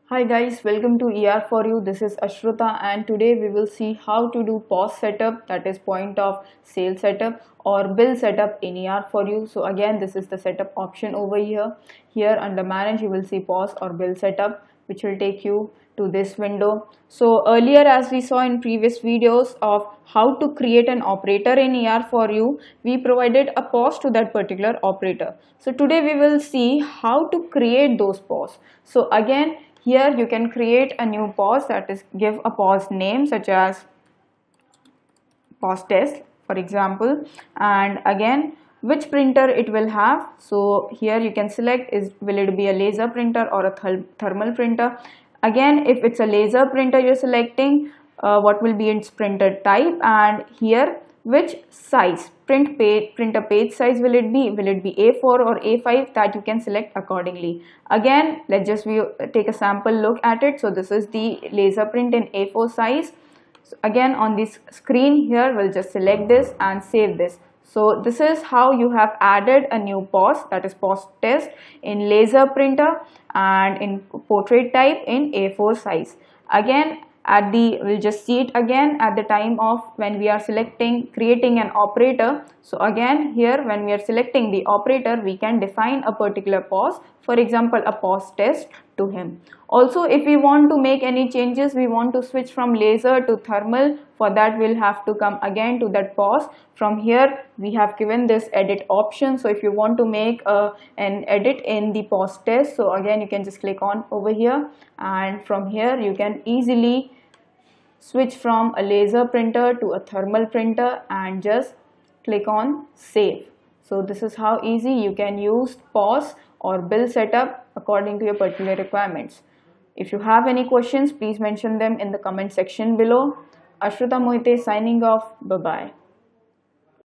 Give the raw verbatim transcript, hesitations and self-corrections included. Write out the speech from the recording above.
Hi guys, welcome to E R for you. This is Ashruta and today we will see how to do P O S setup, that is point of sale setup, or bill setup in E R for you. So again, this is the setup option over here. Here under manage you will see P O S or bill setup, which will take you to this window. So earlier, as we saw in previous videos of how to create an operator in E R for you, we provided a P O S to that particular operator. So today we will see how to create those P O S. So again, here you can create a new P O S, that is give a P O S name such as P O S test for example, and again which printer it will have. So here you can select is will it be a laser printer or a th thermal printer. Again, if it's a laser printer you're selecting uh, what will be its printer type, and here which size print page printer page size will it be, will it be A four or A five, that you can select accordingly. Again, let's just view, take a sample look at it. So this is the laser print in A four size. So again, on this screen here we'll just select this and save this. So this is how you have added a new P O S, that is P O S test, in laser printer and in portrait type in A four size. Again, at the we'll just see it again at the time of when we are selecting creating an operator. So again, here when we are selecting the operator, we can define a particular P O S, for example a P O S test, to him. Also, if we want to make any changes, we want to switch from laser to thermal, for that we'll have to come again to that P O S. From here we have given this edit option. So if you want to make a, an edit in the P O S test, so again you can just click on over here, and from here you can easily switch from a laser printer to a thermal printer and just click on save. So this is how easy you can use P O S or bill setup according to your particular requirements. If you have any questions, please mention them in the comment section below. Ashruta Mohite signing off. Bye bye.